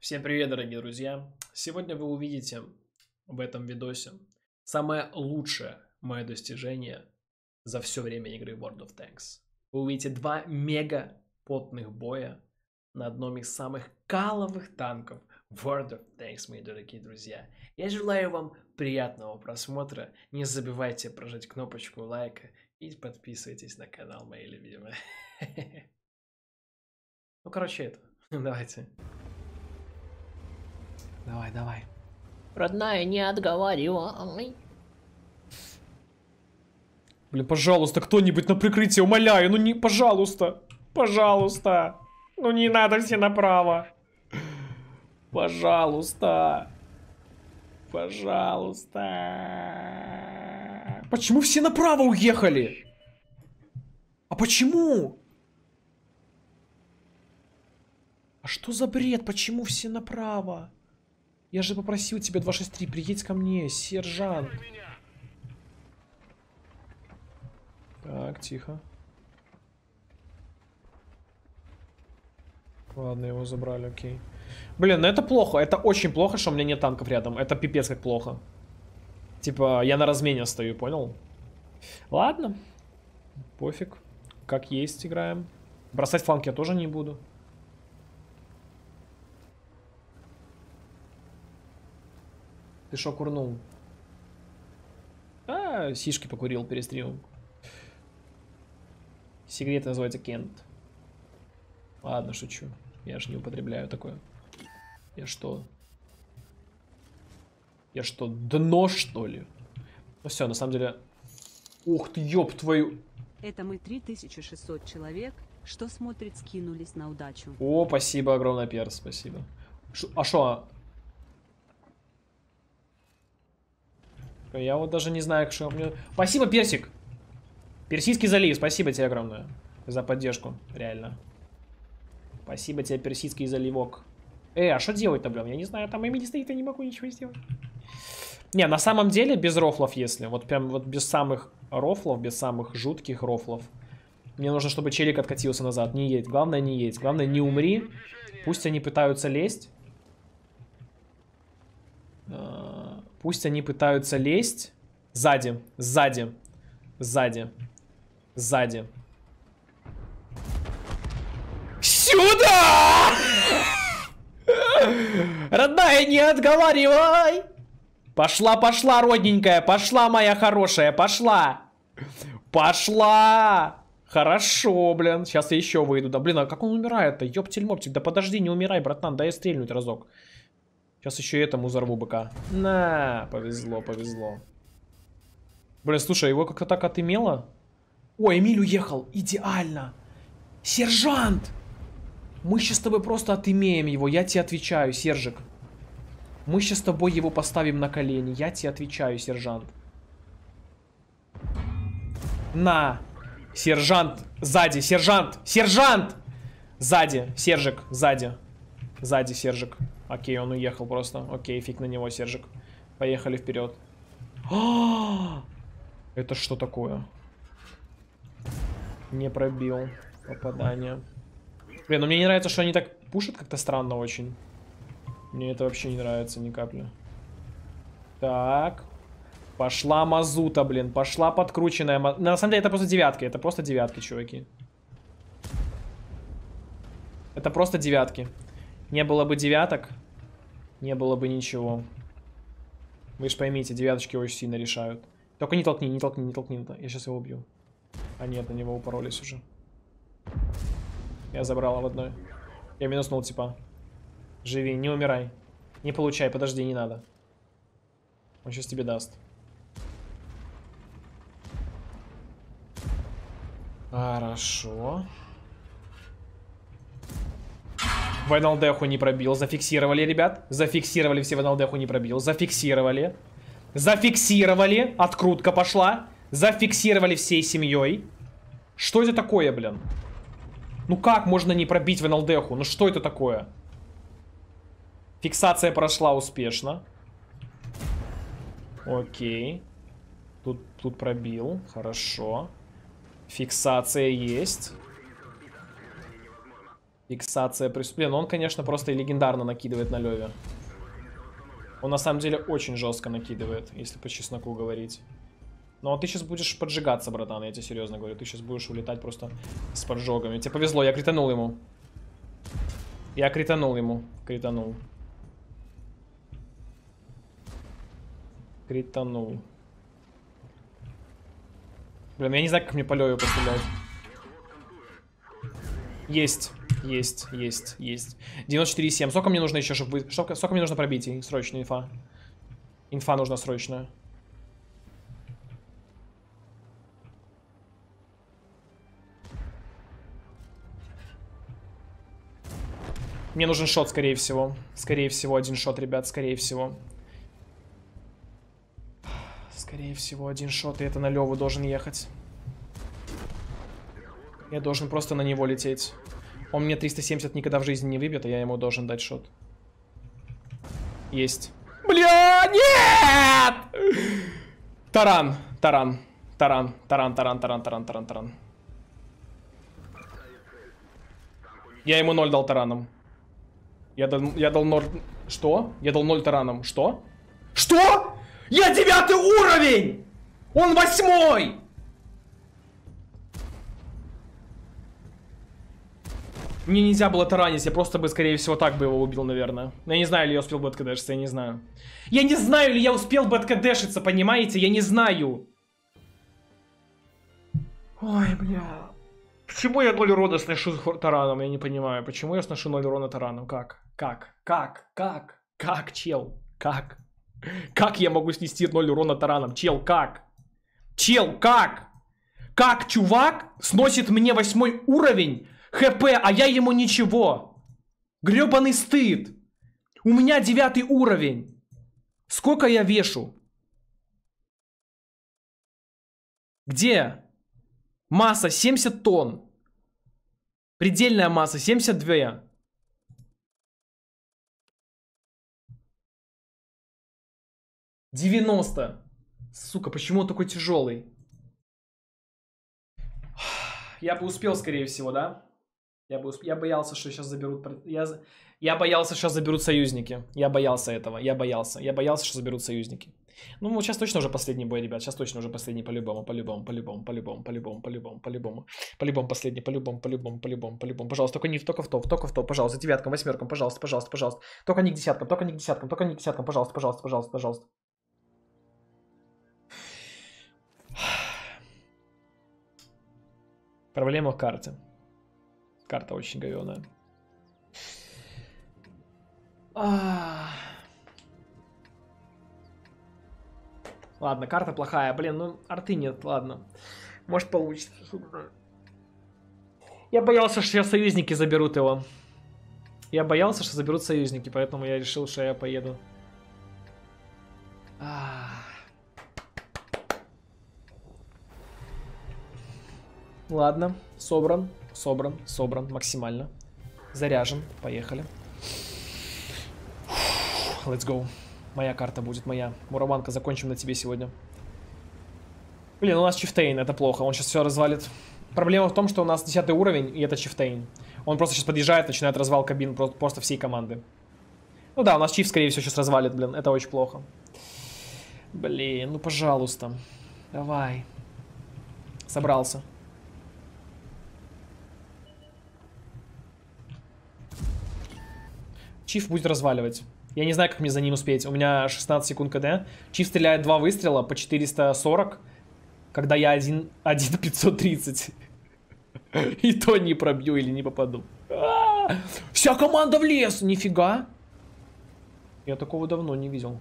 Всем привет, дорогие друзья! Сегодня вы увидите в этом видосе самое лучшее мое достижение за все время игры World of Tanks. Вы увидите два мега потных боя на одном из самых каловых танков World of Tanks, мои дорогие друзья. Я желаю вам приятного просмотра. Не забывайте прожать кнопочку лайка и подписывайтесь на канал, мои любимые. Ну, короче, это. Давайте. Давай. Родная, не отговаривай. Блин, пожалуйста, кто-нибудь на прикрытие, умоляю, ну не, пожалуйста. Пожалуйста. Ну не надо все направо. Пожалуйста. Пожалуйста. Почему все направо уехали? А почему? А что за бред? Почему все направо? Я же попросил тебя 263, приедь ко мне, сержант. Так, тихо. Ладно, его забрали, окей. Блин, ну это плохо, это очень плохо, что у меня нет танков рядом. Это пипец как плохо. Типа, я на размене стою, понял? Ладно. Пофиг. Как есть играем. Бросать фланг я тоже не буду. Ты шо курнул? А, сишки покурил перед стримом. Сигарета называется Кент. Ладно, шучу. Я же не употребляю такое. Я что? Я что, дно, что ли? Ну все, на самом деле... Ух ты, ёб твою... Это мы 3600 человек, что смотрит, скинулись на удачу. О, спасибо огромное, Перс, спасибо. А шо? Я вот даже не знаю, что мне... Спасибо, Персик! Персидский залив, спасибо тебе огромное за поддержку, реально. Спасибо тебе, Персидский заливок. А что делать-то, блин? Я не знаю, там Эмили стоит, я не могу ничего сделать. Не, на самом деле, без рофлов, если. Вот прям вот без самых рофлов, без самых жутких рофлов. Мне нужно, чтобы челик откатился назад. Не едь, главное не едь. Главное не умри. Пусть они пытаются лезть. Пусть они пытаются лезть. Сзади. Сюда! Родная, не отговаривай! Пошла, родненькая. Пошла, моя хорошая. Пошла. Хорошо, блин. Сейчас я еще выйду. Да, блин, а как он умирает-то? Ёптель-моптель. Да подожди, не умирай, братан. Дай я стрельнуть разок. Сейчас еще и этому взорву быка. На, повезло. Блин, слушай, его как-то так отымело. Ой, Эмиль уехал. Идеально. Сержант! Мы сейчас с тобой просто отымеем его. Я тебе отвечаю, Сержик. Мы сейчас с тобой его поставим на колени. Я тебе отвечаю, сержант. На. Сержант. Сзади. Сержант. Сзади. Сержик. Сзади, Сержик. Окей, он уехал просто. Окей, фиг на него, Сержик. Поехали вперед. Это что такое? Не пробил. Попадание. Блин, ну мне не нравится, что они так пушат как-то странно очень. Мне это вообще не нравится ни капли. Так. Пошла мазута, блин. Пошла подкрученная мазута. На самом деле это просто девятки. Это просто девятки, чуваки. Это просто девятки. Не было бы девяток, не было бы ничего. Вы же поймите, девяточки очень сильно решают. Только не толкни. Я сейчас его убью. А нет, на него упоролись уже. Я забрал в одной. Я минуснул типа. Живи, не умирай. Не получай, подожди, не надо. Он сейчас тебе даст. Хорошо. Вайналдеху не пробил. Зафиксировали, ребят. Зафиксировали все, Вайналдеху не пробил. Зафиксировали. Открутка пошла. Зафиксировали всей семьей. Что это такое, блин? Ну как можно не пробить Вайналдеху? Ну что это такое? Фиксация прошла успешно. Окей. Тут пробил. Хорошо. Фиксация есть. Фиксация преступления. Но он, конечно, просто и легендарно накидывает на Леве. Он на самом деле очень жестко накидывает, если по чесноку говорить. Но ты сейчас будешь поджигаться, братан, я тебе серьезно говорю. Ты сейчас будешь улетать просто с поджогами. Тебе повезло, я кританул ему. Я кританул ему. Кританул. Кританул. Блин, я не знаю, как мне по Леве пострелять. Есть. Есть, есть, есть. 94,7. Сколько мне нужно еще, чтобы... Сколько мне нужно пробить? Срочно инфа. Инфа нужна срочная. Мне нужен шот, скорее всего. Скорее всего, один шот, ребят, скорее всего. Скорее всего, один шот, и это на Леву должен ехать. Я должен просто на него лететь. Он мне 370 никогда в жизни не выбьет, а я ему должен дать шот. Есть. Бля, нет! Таран, таран, таран, таран, таран, таран, таран, таран, таран. Я ему 0 дал тараном. Я дал 0... Что? Я дал 0 тараном. Что? Что? Я 9-й уровень! Он 8-й! Мне нельзя было таранить, я просто бы, скорее всего, так бы его убил, наверное. Я не знаю, ли я успел бы откадешиться, я не знаю. Я не знаю, ли я успел бы откадешиться, понимаете? Я не знаю. Ой, бля. Почему я 0 урона сношу тараном? Я не понимаю. Почему я сношу 0 урона тараном? Как? Как, чел? Как? Как я могу снести 0 урона тараном? Чел, как? Чел, как? Как чувак сносит мне 8-й уровень ХП, а я ему ничего? Гребаный стыд. У меня 9-й уровень. Сколько я вешу? Где? Масса 70 тонн. Предельная масса 72. $90. Сука, почему он такой тяжелый? Я бы успел, скорее всего, да? Я боялся, что сейчас заберут... Я боялся, что заберут союзники. Я боялся этого. Я боялся, что заберут союзники. Ну, вот сейчас точно уже последний бой, ребят. Сейчас точно уже последний по-любому, по-любому, по-любому, по-любому, по-любому, по-любому, по-любому. По-любому последний, по-любому, по-любому, по-любому, по-любому. Пожалуйста, только не только в топ, пожалуйста. Девяткам, восьмеркам, пожалуйста, пожалуйста, пожалуйста. Только не к десяткам, только не к десяткам, только не к десяткам, пожалуйста, пожалуйста, пожалуйста, пожалуйста. Проблема в карте. Карта очень говёная. Ладно, карта плохая. Блин, ну арты нет, ладно. Может получится. Я боялся, что сейчас союзники заберут его. Я боялся, что заберут союзники, поэтому я решил, что я поеду. Ладно, собран максимально. Заряжен, поехали. Let's go. Моя карта будет, моя. Мураванка, закончим на тебе сегодня. Блин, у нас Чифтейн, это плохо, он сейчас все развалит. Проблема в том, что у нас 10 уровень, и это Чифтейн. Он просто сейчас подъезжает, начинает развал кабин просто всей команды. Ну да, у нас Чиф, скорее всего, сейчас развалит, блин, это очень плохо. Блин, ну пожалуйста. Давай. Собрался. Чиф будет разваливать. Я не знаю, как мне за ним успеть. У меня 16 секунд КД. Чиф стреляет 2 выстрела по 440, когда я 1,530. И то не пробью или не попаду. Вся команда в лес! Нифига! Я такого давно не видел.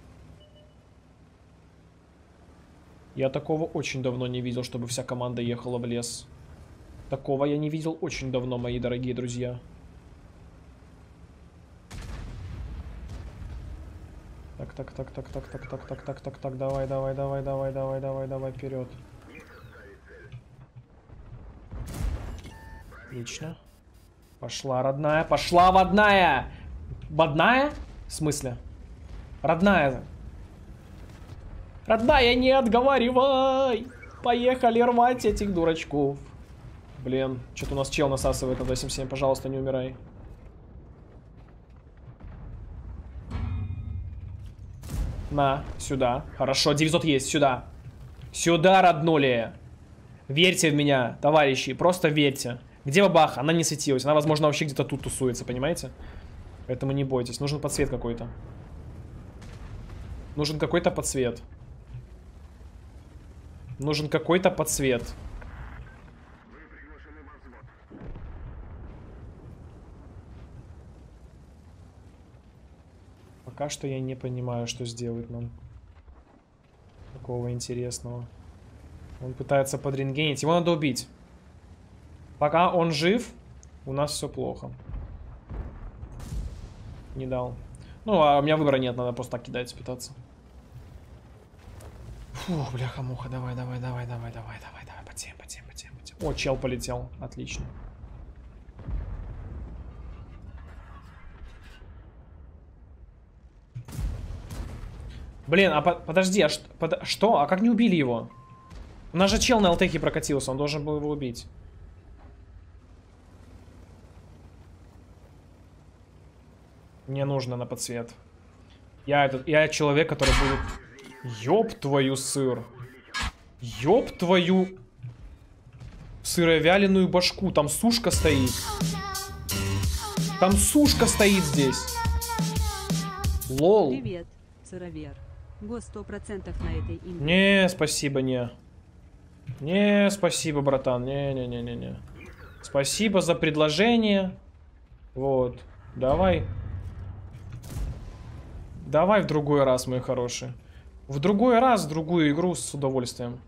Я такого очень давно не видел, чтобы вся команда ехала в лес. Такого я не видел очень давно, мои дорогие друзья. Так, давай, вперед. Отлично. Пошла, родная, пошла, водная! Водная? В смысле? Родная. Родная, не отговаривай! Поехали рвать этих дурачков. Блин, что-то у нас чел насасывает на 277. Пожалуйста, не умирай. На, сюда. Хорошо, 900 есть, сюда. Сюда, роднули. Верьте в меня, товарищи, просто верьте. Где бабаха? Она не светилась. Она, возможно, вообще где-то тут тусуется, понимаете? Поэтому не бойтесь. Нужен подсвет какой-то. Нужен какой-то подсвет. Нужен какой-то подсвет. Пока что я не понимаю, что сделать нам. Такого интересного. Он пытается подрентгенить. Его надо убить. Пока он жив, у нас все плохо. Не дал. Ну, а у меня выбора нет, надо просто так кидать, пытаться. Фух, бляха-муха, давай, потем. О, чел полетел, отлично. Блин, а подожди, а что? А как не убили его? У нас же чел на ЛТХе прокатился, он должен был его убить. Мне нужно на подсвет. Я человек, который будет... Ёб твою сыр. Ёб твою сыровяленую башку. Там сушка стоит. Там сушка стоит здесь. Лол. Привет, сыровер. Го 100% на этой имени. Не, спасибо, не. Не, спасибо, братан. Не. Спасибо за предложение. Вот. Давай. Давай в другой раз, мои хорошие. В другой раз, в другую игру с удовольствием.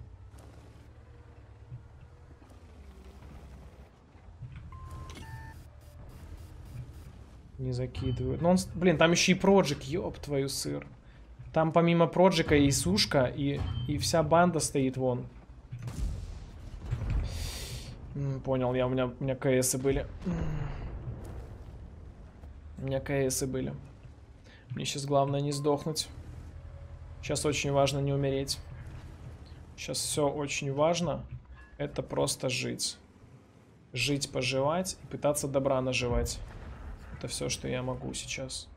Не закидывают. Но он, блин, там еще и проджик, ёб твою сыр. Там помимо проджика и сушка, и вся банда стоит вон. Понял, у меня КСы были. У меня КСы были. Мне сейчас главное не сдохнуть. Сейчас очень важно не умереть. Сейчас все очень важно. Это просто жить. Жить, поживать и пытаться добра наживать. Это все, что я могу сейчас.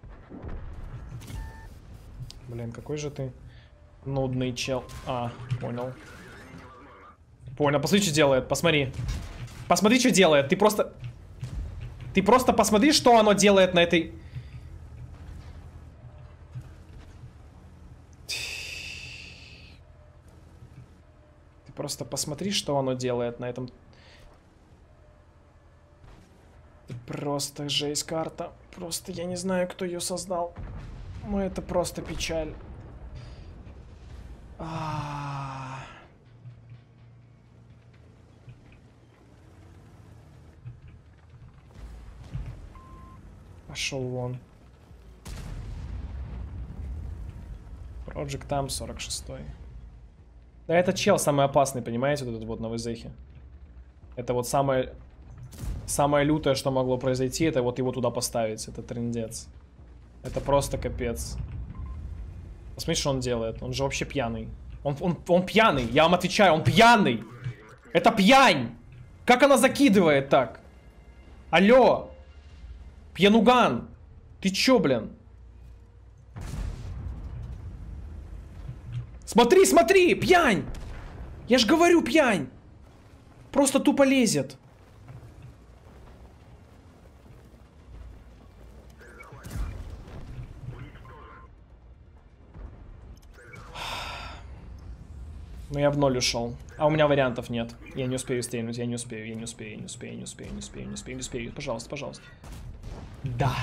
Блин, какой же ты нудный чел. А, понял. Понял, посмотри, что делает. Посмотри. Посмотри, что делает. Ты просто посмотри, что оно делает на этой... Ты просто посмотри, что оно делает на этом... Просто жесть карта. Просто я не знаю, кто ее создал. Но это просто печаль. Пошел вон. Project там 46-й. Да, этот чел самый опасный, понимаете, вот этот вот на ВЗХе. Это вот самое лютое, что могло произойти, это вот его туда поставить. Это трындец. Это просто капец. Посмотри, что он делает. Он же вообще пьяный. Он пьяный, я вам отвечаю, он пьяный. Это пьянь. Как она закидывает так? Алло. Пьянуган. Ты чё, блин? Смотри, смотри, пьянь. Я ж говорю, пьянь. Просто тупо лезет. Ну я в ноль ушел. А у меня вариантов нет. Я не успею стрельнуть, я не успею. Пожалуйста, пожалуйста. Да.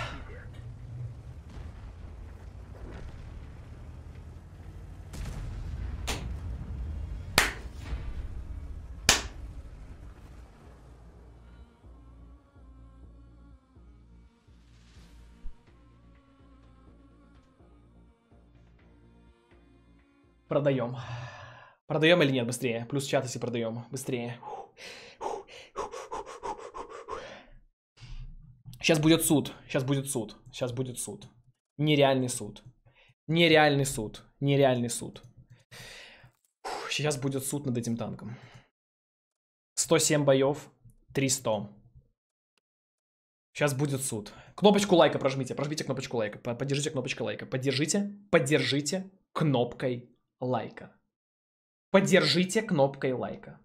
Продаем. Продаем или нет? Быстрее. Плюс чат, если продаем. Быстрее. Сейчас будет суд. Сейчас будет суд. Сейчас будет суд. Нереальный суд. Нереальный суд. Нереальный суд. Сейчас будет суд над этим танком. 107 боев. 300. Сейчас будет суд. Кнопочку лайка прожмите. Прожмите кнопочку лайка. Поддержите кнопочкой лайка. Поддержите кнопкой лайка. Поддержите кнопкой лайка.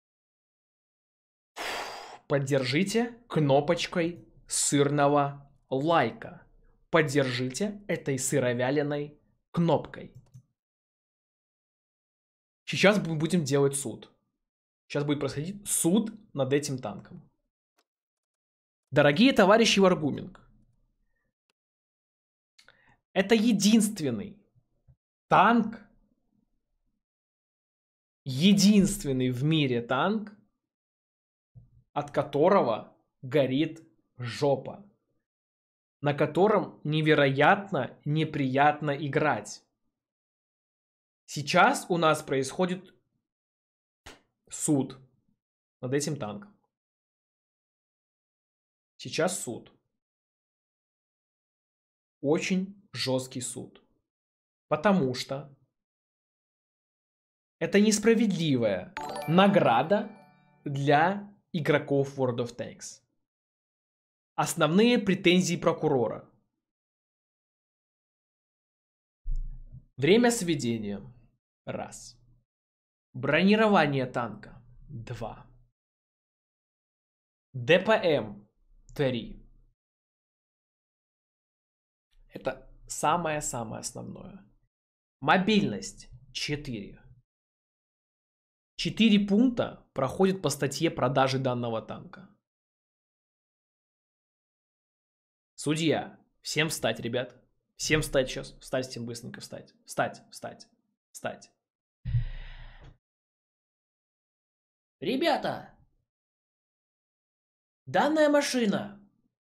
Поддержите кнопочкой сырного лайка. Поддержите этой сыровяленой кнопкой. Сейчас мы будем делать суд. Сейчас будет происходить суд над этим танком. Дорогие товарищи Варгуминг, это единственный танк, единственный в мире танк, от которого горит жопа, на котором невероятно неприятно играть. Сейчас у нас происходит суд над этим танком. Сейчас суд. Очень жесткий суд. Потому что это несправедливая награда для игроков World of Tanks. Основные претензии прокурора. Время сведения. 1. Бронирование танка. 2. ДПМ. 3. Это самое-самое основное. Мобильность. 4. 4 пункта проходит по статье продажи данного танка. Судья. Всем встать, ребят. Всем встать сейчас. Встать всем быстренько, встать. Встать. Ребята, данная машина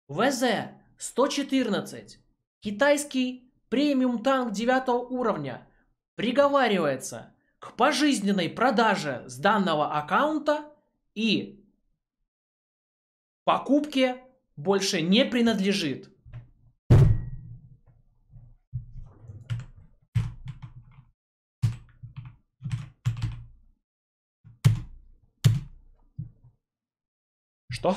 ВЗ-114, китайский премиум танк 9 уровня, приговаривается к пожизненной продаже с данного аккаунта и покупке больше не принадлежит. Что?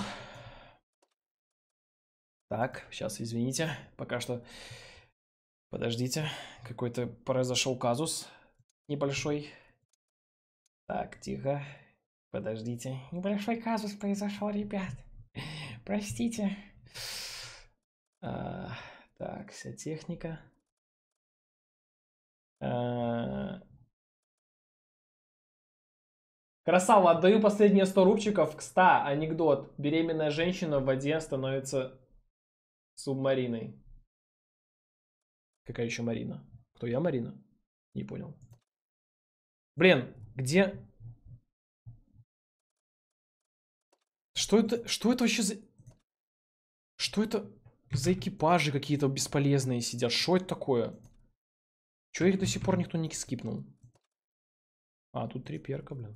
Так, сейчас, извините. Пока что... Подождите. Какой-то произошел казус небольшой. Так, тихо. Подождите. Небольшой казус произошел, ребят. Простите. Так, вся техника. Красава, отдаю последние 100 рубчиков. К 100. Анекдот. Беременная женщина в воде становится субмариной. Какая еще Марина? Кто я, Марина? Не понял. Блин, где... Что это вообще за... Что это за экипажи какие-то бесполезные сидят? Что это такое? Чего их до сих пор никто не скипнул? А, тут 3 перка, блин.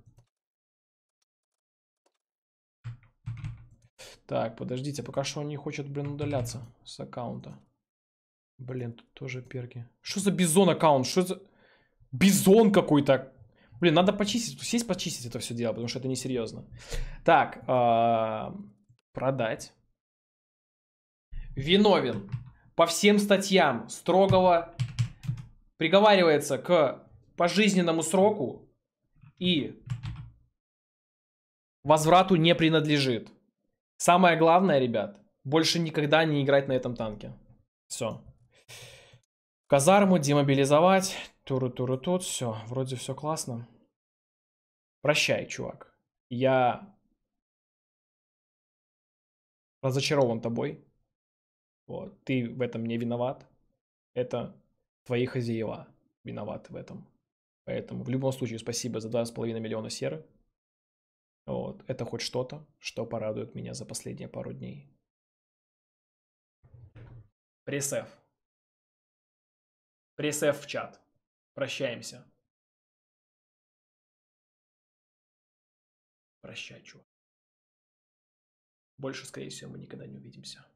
Так, подождите, пока что он не хочет, блин, удаляться с аккаунта. Блин, тут тоже перки. Что за бизон аккаунт? Что за... Бизон какой-то. Блин, надо почистить. Сесть почистить это все дело, потому что это несерьезно. Так, продать. Виновен по всем статьям строгого приговаривается к пожизненному сроку и возврату не принадлежит. Самое главное, ребят, больше никогда не играть на этом танке. Все. Казарму демобилизовать. Туру-туру тут. Все. Вроде все классно. Прощай, чувак. Я разочарован тобой. Вот. Ты в этом не виноват. Это твои хозяева виноваты в этом. Поэтому в любом случае спасибо за 2,5 миллиона серы. Вот. Это хоть что-то, что порадует меня за последние пару дней. Пресс-F. Пресс-F в чат. Прощаемся. Прощай, чувак. Больше, скорее всего, мы никогда не увидимся.